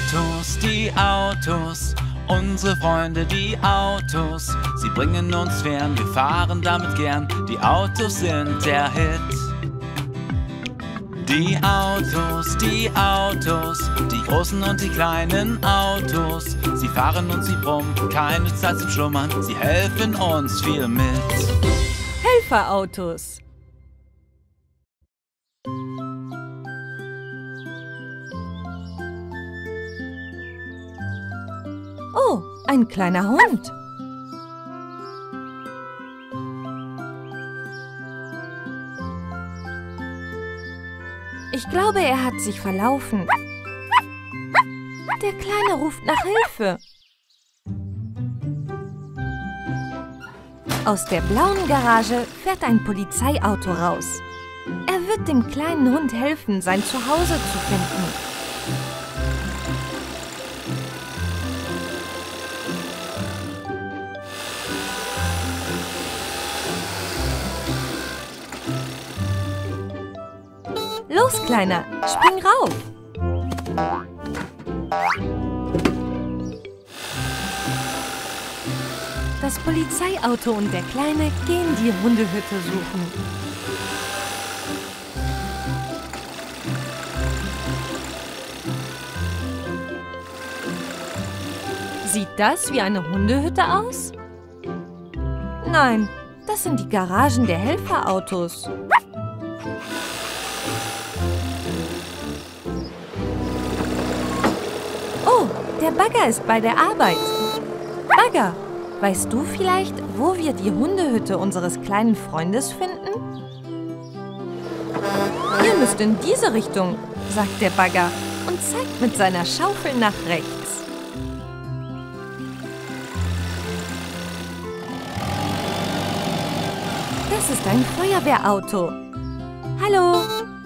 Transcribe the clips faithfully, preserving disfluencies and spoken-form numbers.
Autos, die Autos, unsere Freunde, die Autos. Sie bringen uns fern, wir fahren damit gern. Die Autos sind der Hit. Die Autos, die Autos, die großen und die kleinen Autos. Sie fahren und sie brummen, keine Zeit zum Schlummern. Sie helfen uns viel mit. Helferautos. Oh, ein kleiner Hund. Ich glaube, er hat sich verlaufen. Der Kleine ruft nach Hilfe. Aus der blauen Garage fährt ein Polizeiauto raus. Er wird dem kleinen Hund helfen, sein Zuhause zu finden. Los, Kleiner, spring rauf! Das Polizeiauto und der Kleine gehen die Hundehütte suchen. Sieht das wie eine Hundehütte aus? Nein, das sind die Garagen der Helferautos. Oh, der Bagger ist bei der Arbeit. Bagger, weißt du vielleicht, wo wir die Hundehütte unseres kleinen Freundes finden? Ihr müsst in diese Richtung, sagt der Bagger und zeigt mit seiner Schaufel nach rechts. Das ist ein Feuerwehrauto. Hallo!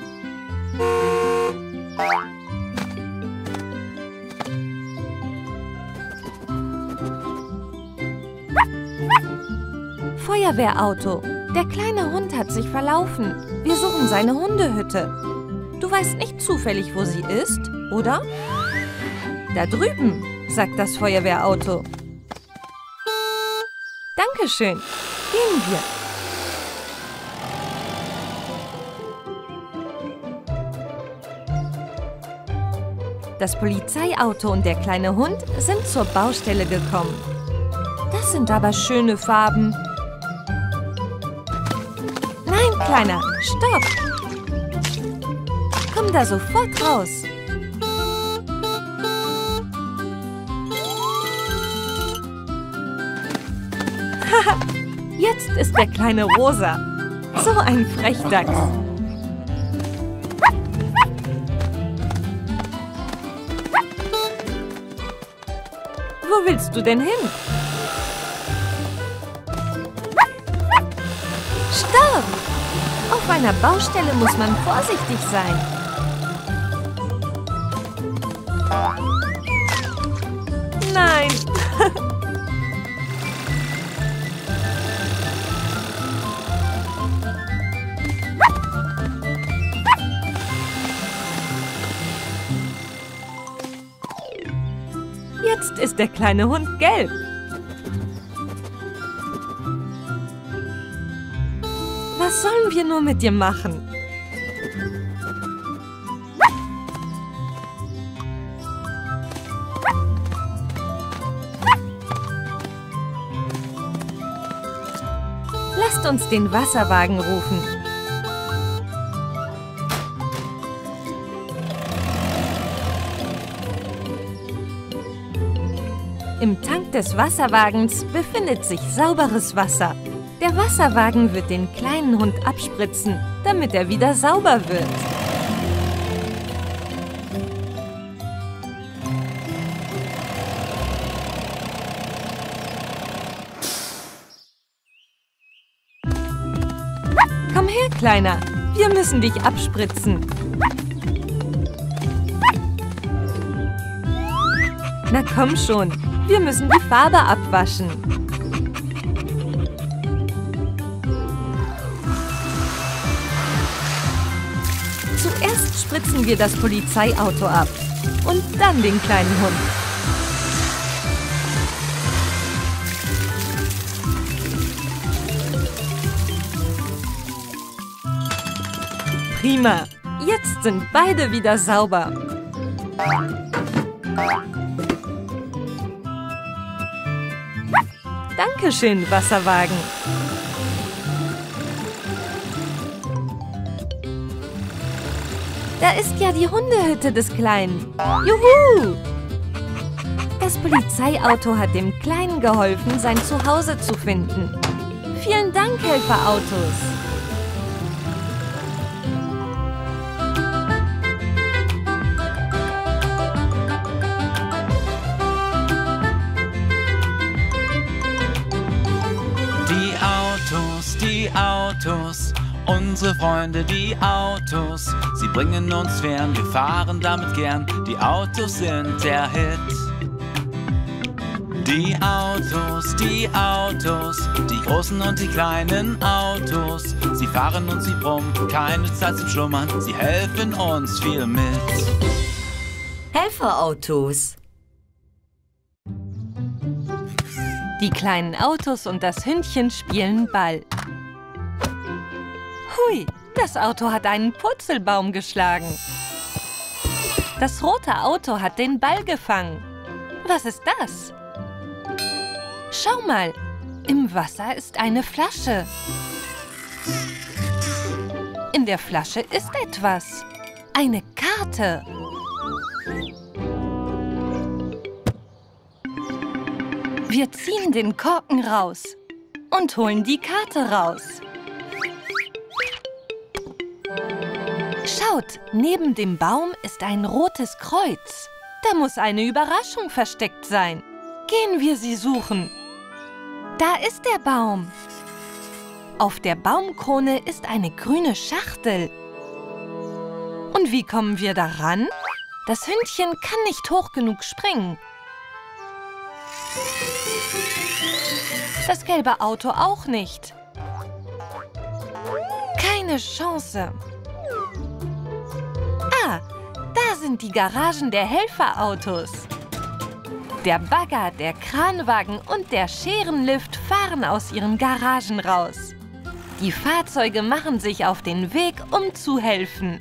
Feuerwehrauto. Der kleine Hund hat sich verlaufen. Wir suchen seine Hundehütte. Du weißt nicht zufällig, wo sie ist, oder? Da drüben, sagt das Feuerwehrauto. Dankeschön. Gehen wir. Das Polizeiauto und der kleine Hund sind zur Baustelle gekommen. Das sind aber schöne Farben. Nein, Kleiner, stopp! Komm da sofort raus. Haha, jetzt ist der kleine rosa. So ein Frechdachs. Wo willst du denn hin? Stopp! Auf einer Baustelle muss man vorsichtig sein. Nein! Jetzt ist der kleine Hund gelb. Was sollen wir nur mit dir machen? Lasst uns den Wasserwagen rufen. Im Tank des Wasserwagens befindet sich sauberes Wasser. Der Wasserwagen wird den kleinen Hund abspritzen, damit er wieder sauber wird. Komm her, Kleiner. Wir müssen dich abspritzen. Na komm schon. Wir müssen die Farbe abwaschen. Zuerst spritzen wir das Polizeiauto ab. und dann den kleinen Hund. Prima, jetzt sind beide wieder sauber. Dankeschön, Wasserwagen. Da ist ja die Hundehütte des Kleinen. Juhu! Das Polizeiauto hat dem Kleinen geholfen, sein Zuhause zu finden. Vielen Dank, Helferautos. Die Autos, die Autos, unsere Freunde, die Autos. Sie bringen uns fern, wir fahren damit gern. Die Autos sind der Hit. Die Autos, die Autos, die großen und die kleinen Autos. Sie fahren und sie brummen, keine Zeit zum Schlummern. Sie helfen uns viel mit. Helferautos. Die kleinen Autos und das Hündchen spielen Ball. Hui, das Auto hat einen Purzelbaum geschlagen. Das rote Auto hat den Ball gefangen. Was ist das? Schau mal, im Wasser ist eine Flasche. In der Flasche ist etwas. Eine Karte. Wir ziehen den Korken raus und holen die Karte raus. Schaut, neben dem Baum ist ein rotes Kreuz. Da muss eine Überraschung versteckt sein. Gehen wir sie suchen. Da ist der Baum. Auf der Baumkrone ist eine grüne Schachtel. Und wie kommen wir daran? Das Hündchen kann nicht hoch genug springen. Das gelbe Auto auch nicht. Keine Chance. Ah, da sind die Garagen der Helferautos. Der Bagger, der Kranwagen und der Scherenlift fahren aus ihren Garagen raus. Die Fahrzeuge machen sich auf den Weg, um zu helfen.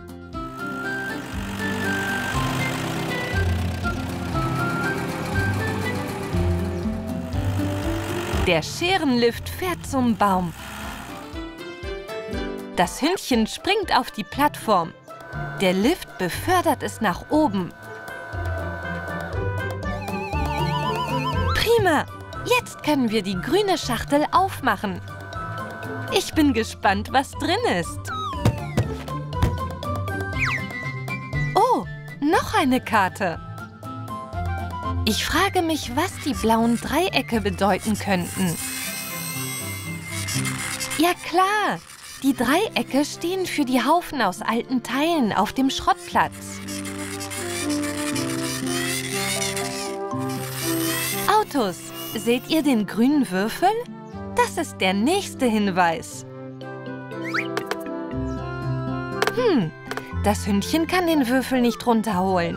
Der Scherenlift fährt zum Baum. Das Hündchen springt auf die Plattform. Der Lift befördert es nach oben. Prima! Jetzt können wir die grüne Schachtel aufmachen. Ich bin gespannt, was drin ist. Oh, noch eine Karte. Ich frage mich, was die blauen Dreiecke bedeuten könnten. Ja klar, die Dreiecke stehen für die Haufen aus alten Teilen auf dem Schrottplatz. Autos, seht ihr den grünen Würfel? Das ist der nächste Hinweis. Hm, das Hündchen kann den Würfel nicht runterholen.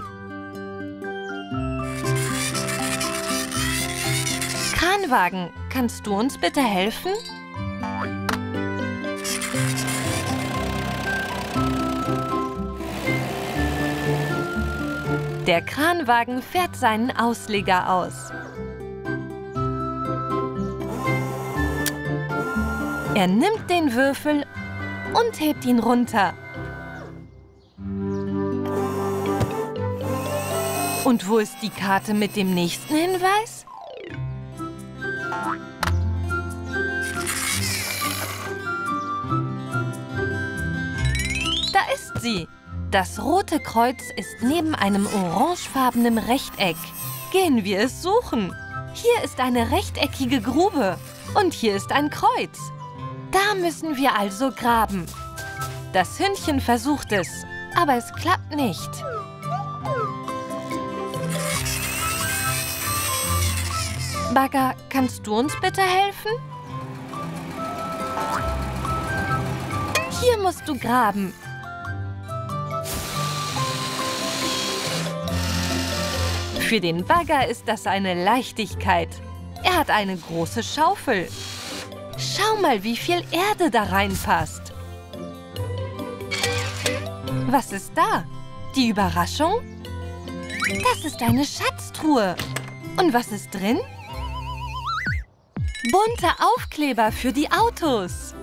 Kranwagen, kannst du uns bitte helfen? Der Kranwagen fährt seinen Ausleger aus. Er nimmt den Würfel und hebt ihn runter. Und wo ist die Karte mit dem nächsten Hinweis? Da ist sie. Das rote Kreuz ist neben einem orangefarbenen Rechteck. Gehen wir es suchen. Hier ist eine rechteckige Grube und hier ist ein Kreuz. Da müssen wir also graben. Das Hündchen versucht es, aber es klappt nicht. Bagger, kannst du uns bitte helfen? Hier musst du graben. Für den Bagger ist das eine Leichtigkeit. Er hat eine große Schaufel. Schau mal, wie viel Erde da reinpasst. Was ist da? Die Überraschung? Das ist eine Schatztruhe. Und was ist drin? Bunte Aufkleber für die Autos.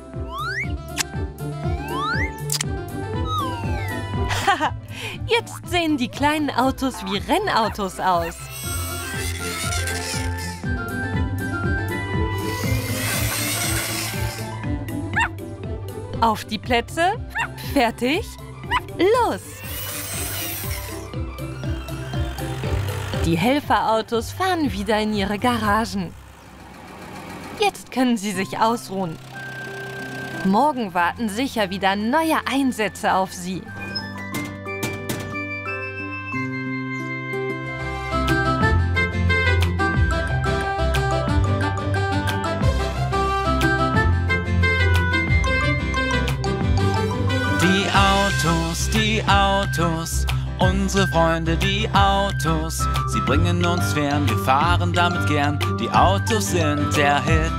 Haha, jetzt sehen die kleinen Autos wie Rennautos aus. Auf die Plätze, fertig, los! Die Helferautos fahren wieder in ihre Garagen. Jetzt können sie sich ausruhen. Morgen warten sicher wieder neue Einsätze auf sie. Die Autos, die Autos, unsere Freunde, die Autos. Sie bringen uns fern, wir fahren damit gern. Die Autos sind der Hit.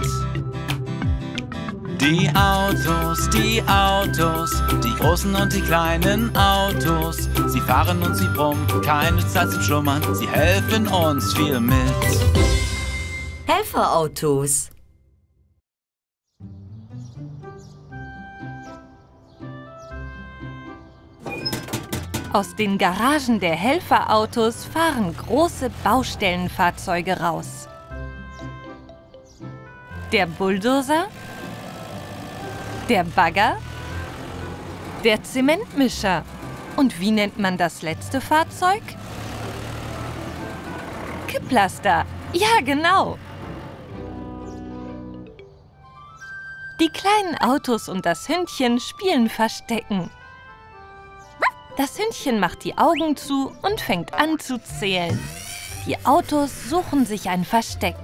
Die Autos, die Autos, die großen und die kleinen Autos. Sie fahren und sie brummen, keine Zeit zum Schlummern. Sie helfen uns viel mit. Helferautos. Aus den Garagen der Helferautos fahren große Baustellenfahrzeuge raus. Der Bulldozer, der Bagger, der Zementmischer. Und wie nennt man das letzte Fahrzeug? Kipplaster. Ja, genau. Die kleinen Autos und das Hündchen spielen Verstecken. Das Hündchen macht die Augen zu und fängt an zu zählen. Die Autos suchen sich ein Versteck.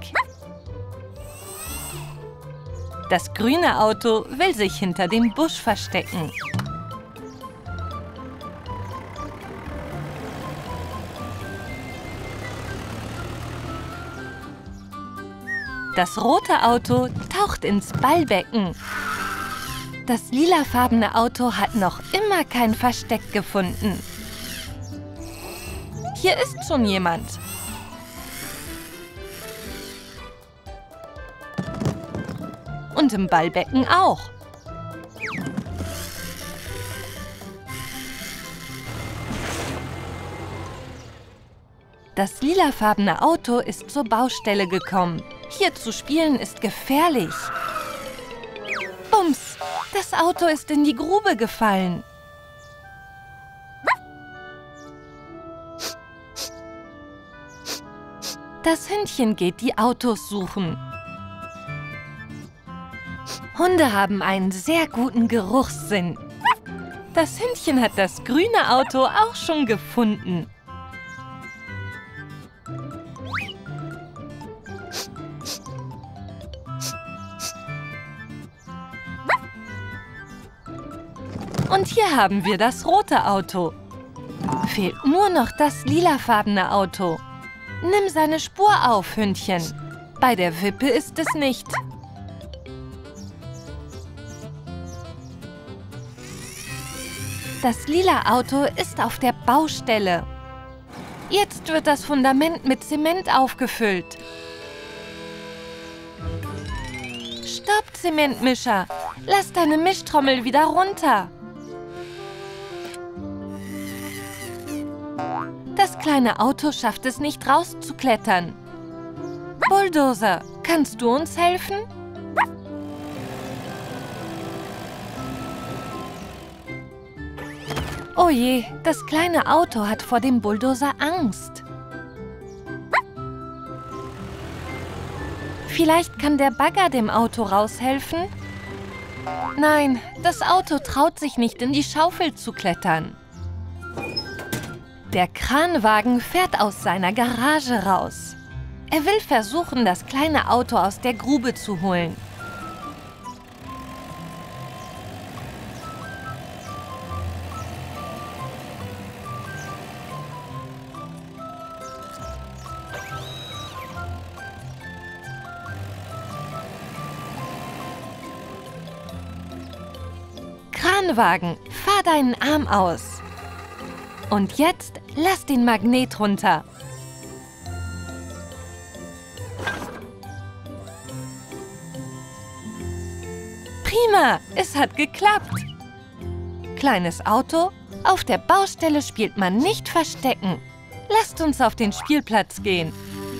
Das grüne Auto will sich hinter dem Busch verstecken. Das rote Auto taucht ins Ballbecken. Das lilafarbene Auto hat noch immer kein Versteck gefunden. Hier ist schon jemand. Und im Ballbecken auch. Das lilafarbene Auto ist zur Baustelle gekommen. Hier zu spielen ist gefährlich. Bums! Das Auto ist in die Grube gefallen. Das Hündchen geht die Autos suchen. Hunde haben einen sehr guten Geruchssinn. Das Hündchen hat das grüne Auto auch schon gefunden. Und hier haben wir das rote Auto. Fehlt nur noch das lilafarbene Auto. Nimm seine Spur auf, Hündchen. Bei der Wippe ist es nicht. Das lila Auto ist auf der Baustelle. Jetzt wird das Fundament mit Zement aufgefüllt. Stopp, Zementmischer! Lass deine Mischtrommel wieder runter. Das kleine Auto schafft es nicht rauszuklettern. Bulldozer, kannst du uns helfen? Oh je, das kleine Auto hat vor dem Bulldozer Angst. Vielleicht kann der Bagger dem Auto raushelfen? Nein, das Auto traut sich nicht, in die Schaufel zu klettern. Der Kranwagen fährt aus seiner Garage raus. Er will versuchen, das kleine Auto aus der Grube zu holen. Kranwagen, fahr deinen Arm aus. Und jetzt lass den Magnet runter. Prima, es hat geklappt. Kleines Auto, auf der Baustelle spielt man nicht Verstecken. Lasst uns auf den Spielplatz gehen.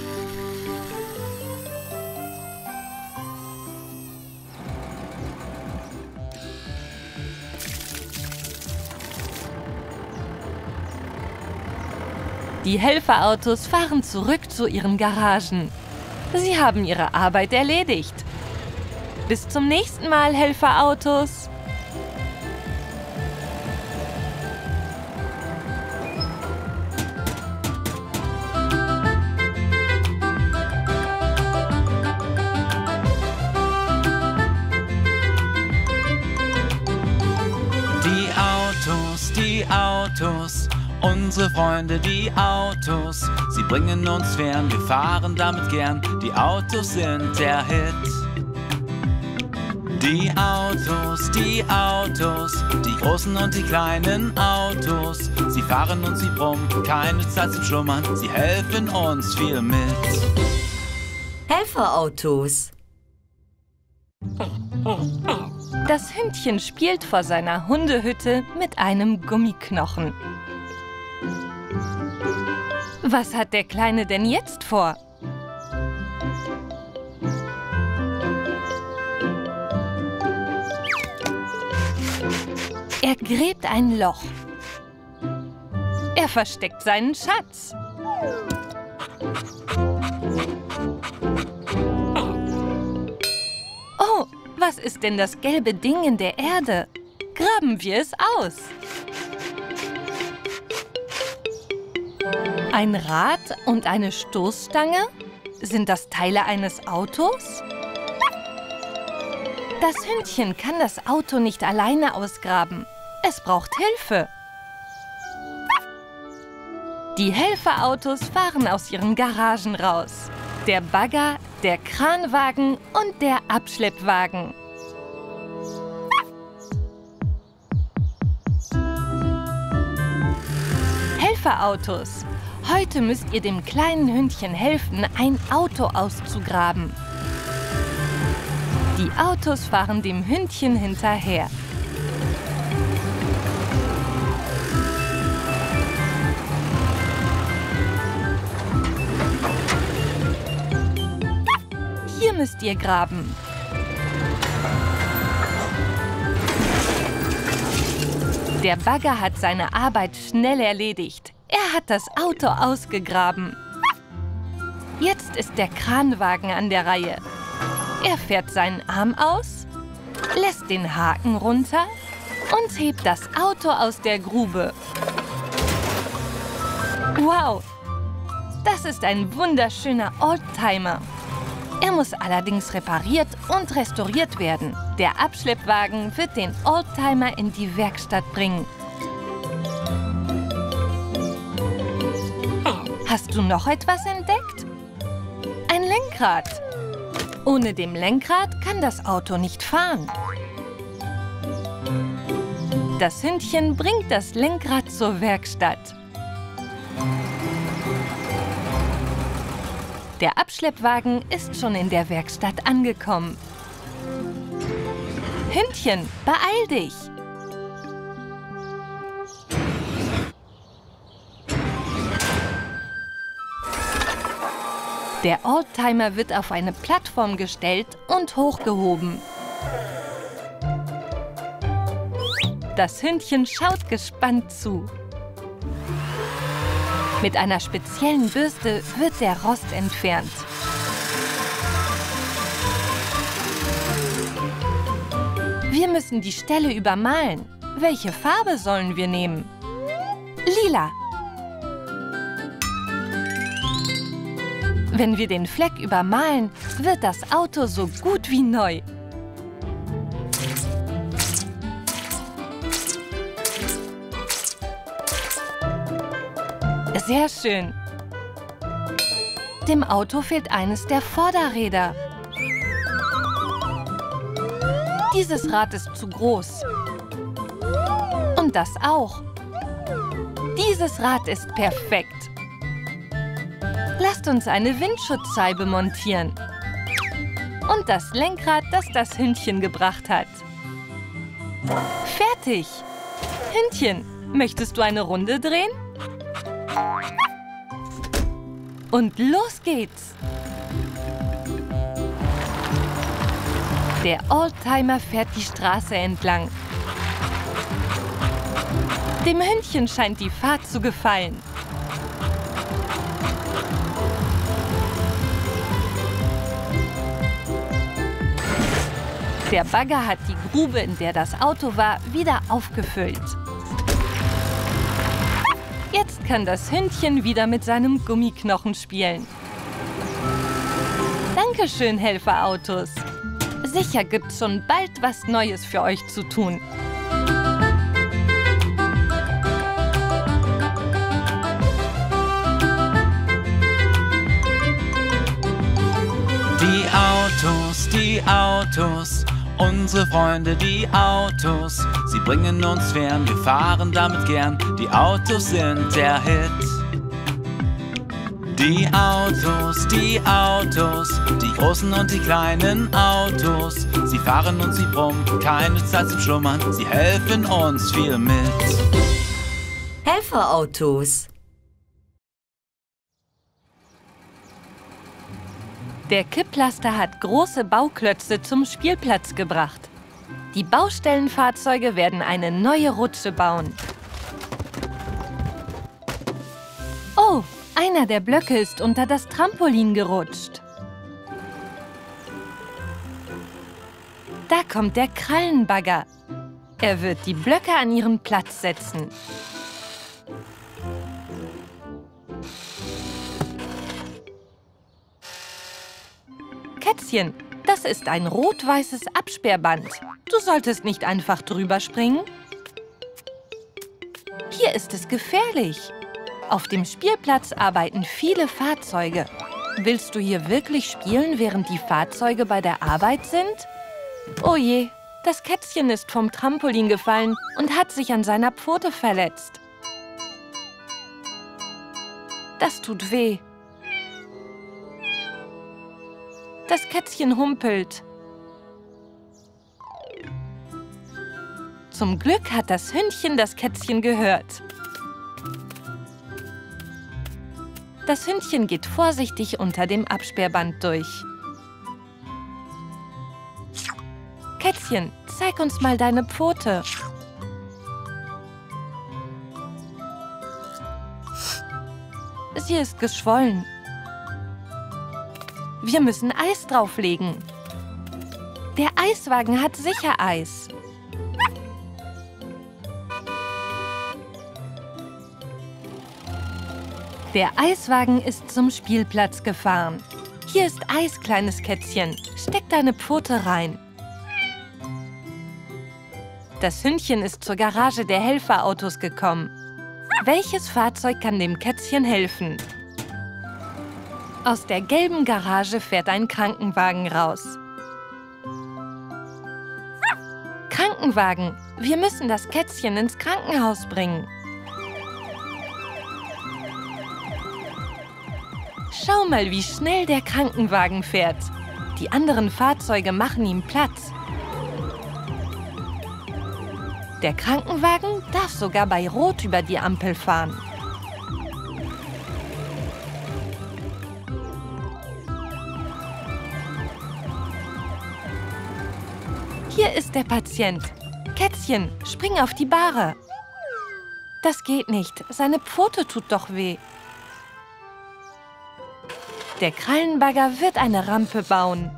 Die Helferautos fahren zurück zu ihren Garagen. Sie haben ihre Arbeit erledigt. Bis zum nächsten Mal, Helferautos. Die Autos, die Autos, unsere Freunde, die Autos. Sie bringen uns fern, wir fahren damit gern. Die Autos sind der Hit. Die Autos, die Autos, die großen und die kleinen Autos. Sie fahren und sie brummen, keine Zeit zum Schlummern. Sie helfen uns viel mit. Helferautos. Das Hündchen spielt vor seiner Hundehütte mit einem Gummiknochen. Was hat der Kleine denn jetzt vor? Er gräbt ein Loch. Er versteckt seinen Schatz. Oh, was ist denn das gelbe Ding in der Erde? Graben wir es aus. Ein Rad und eine Stoßstange? Sind das Teile eines Autos? Das Hündchen kann das Auto nicht alleine ausgraben. Es braucht Hilfe. Die Helferautos fahren aus ihren Garagen raus. Der Bagger, der Kranwagen und der Abschleppwagen. Helferautos. Heute müsst ihr dem kleinen Hündchen helfen, ein Auto auszugraben. Die Autos fahren dem Hündchen hinterher. Hier müsst ihr graben. Der Bagger hat seine Arbeit schnell erledigt. Er hat das Auto ausgegraben. Jetzt ist der Kranwagen an der Reihe. Er fährt seinen Arm aus, lässt den Haken runter und hebt das Auto aus der Grube. Wow, das ist ein wunderschöner Oldtimer. Er muss allerdings repariert und restauriert werden. Der Abschleppwagen wird den Oldtimer in die Werkstatt bringen. Hast du noch etwas entdeckt? Ein Lenkrad. Ohne dem Lenkrad kann das Auto nicht fahren. Das Hündchen bringt das Lenkrad zur Werkstatt. Der Abschleppwagen ist schon in der Werkstatt angekommen. Hündchen, beeil dich! Der Oldtimer wird auf eine Plattform gestellt und hochgehoben. Das Hündchen schaut gespannt zu. Mit einer speziellen Bürste wird der Rost entfernt. Wir müssen die Stelle übermalen. Welche Farbe sollen wir nehmen? Lila. Wenn wir den Fleck übermalen, wird das Auto so gut wie neu. Sehr schön. Dem Auto fehlt eines der Vorderräder. Dieses Rad ist zu groß. Und das auch. Dieses Rad ist perfekt. Lasst uns eine Windschutzscheibe montieren. Und das Lenkrad, das das Hündchen gebracht hat. Fertig! Hündchen, möchtest du eine Runde drehen? Und los geht's! Der Oldtimer fährt die Straße entlang. Dem Hündchen scheint die Fahrt zu gefallen. Der Bagger hat die Grube, in der das Auto war, wieder aufgefüllt. Jetzt kann das Hündchen wieder mit seinem Gummiknochen spielen. Dankeschön, Helferautos. Sicher gibt's schon bald was Neues für euch zu tun. Die Autos, die Autos, unsere Freunde, die Autos. Sie bringen uns fern, wir fahren damit gern. Die Autos sind der Hit. Die Autos, die Autos, die großen und die kleinen Autos. Sie fahren und sie brummen, keine Zeit zum Schlummern. Sie helfen uns viel mit. Helferautos. Der Kipplaster hat große Bauklötze zum Spielplatz gebracht. Die Baustellenfahrzeuge werden eine neue Rutsche bauen. Oh, einer der Blöcke ist unter das Trampolin gerutscht. Da kommt der Krallenbagger. Er wird die Blöcke an ihren Platz setzen. Kätzchen, das ist ein rot-weißes Absperrband. Du solltest nicht einfach drüber springen. Hier ist es gefährlich. Auf dem Spielplatz arbeiten viele Fahrzeuge. Willst du hier wirklich spielen, während die Fahrzeuge bei der Arbeit sind? Oh je, das Kätzchen ist vom Trampolin gefallen und hat sich an seiner Pfote verletzt. Das tut weh. Das Kätzchen humpelt. Zum Glück hat das Hündchen das Kätzchen gehört. Das Hündchen geht vorsichtig unter dem Absperrband durch. Kätzchen, zeig uns mal deine Pfote. Sie ist geschwollen. Wir müssen Eis drauflegen. Der Eiswagen hat sicher Eis. Der Eiswagen ist zum Spielplatz gefahren. Hier ist Eis, kleines Kätzchen. Steck deine Pfote rein. Das Hündchen ist zur Garage der Helferautos gekommen. Welches Fahrzeug kann dem Kätzchen helfen? Aus der gelben Garage fährt ein Krankenwagen raus. Krankenwagen, wir müssen das Kätzchen ins Krankenhaus bringen. Schau mal, wie schnell der Krankenwagen fährt. Die anderen Fahrzeuge machen ihm Platz. Der Krankenwagen darf sogar bei Rot über die Ampel fahren. Hier ist der Patient. Kätzchen, spring auf die Bahre. Das geht nicht. Seine Pfote tut doch weh. Der Krallenbagger wird eine Rampe bauen.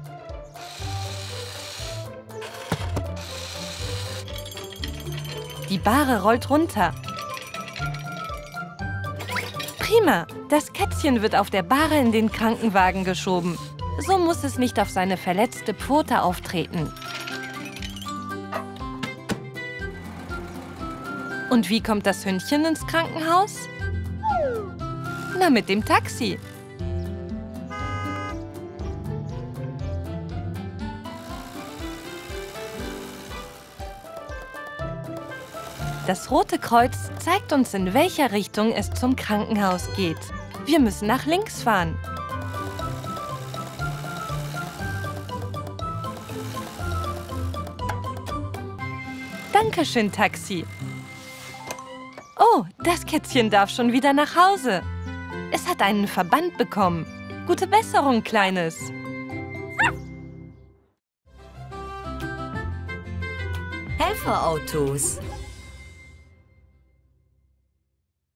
Die Bahre rollt runter. Prima, das Kätzchen wird auf der Bahre in den Krankenwagen geschoben. So muss es nicht auf seine verletzte Pfote auftreten. Und wie kommt das Hündchen ins Krankenhaus? Na, mit dem Taxi. Das Rote Kreuz zeigt uns, in welcher Richtung es zum Krankenhaus geht. Wir müssen nach links fahren. Dankeschön, Taxi. Oh, das Kätzchen darf schon wieder nach Hause. Es hat einen Verband bekommen. Gute Besserung, Kleines. Helferautos.